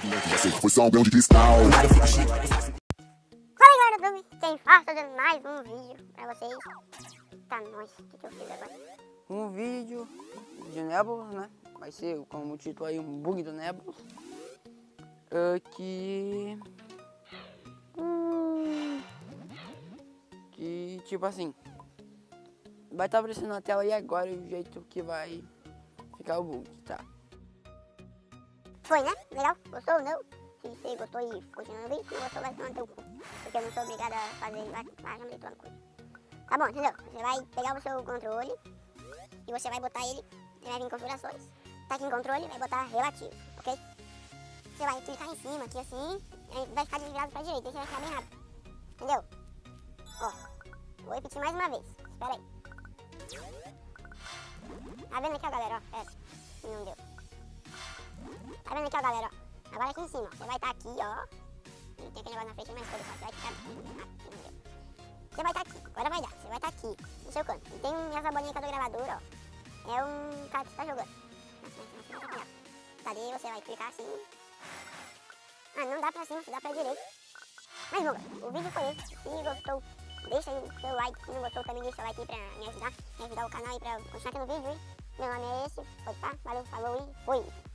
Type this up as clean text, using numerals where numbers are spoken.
Foi só um grão de cristal. Fala aí, galera do YouTube, quem faz fazendo mais um vídeo pra vocês. Tá, nós, o que eu fiz agora? Um vídeo de Nebulous, né? Vai ser como título aí, um bug do Nebulous. Que tipo assim, vai estar aparecendo na tela aí agora o jeito que vai ficar o bug, tá? Foi, né? Legal? Gostou ou não? Se você gostou e continua no vídeo, se não gostou, vai tomar no teu cu. Porque eu não sou obrigada a fazer, vai já me tomar no cu. Tá bom, entendeu? Você vai pegar o seu controle e você vai botar ele, vai vir em configurações. Tá aqui em controle, vai botar relativo, ok? Você vai clicar em cima, aqui assim, aí vai ficar desvirado pra direita, aí você vai ficar bem rápido. Entendeu? Ó, vou repetir mais uma vez, espera aí. Tá vendo aqui, ó, galera, ó, não deu. Tá vendo aqui, ó, galera, ó, agora aqui em cima, ó, você vai estar aqui, ó, e tem aquele negócio na frente, mas foda-se, você vai ficar, não deu. Você vai estar aqui, agora vai dar, você vai estar aqui, no seu canto, e tem essa bolinha aqui do gravador, ó, é um cara que você tá jogando. Cadê? Você vai clicar assim. Ah, não dá pra cima, dá pra direita. Mas bom, o vídeo foi esse. Se gostou, deixa aí o seu like. Se não gostou, também deixa o like aí pra me ajudar o canal aí pra continuar aqui no vídeo, hein? Meu nome é esse, pode pá, valeu, falou e fui!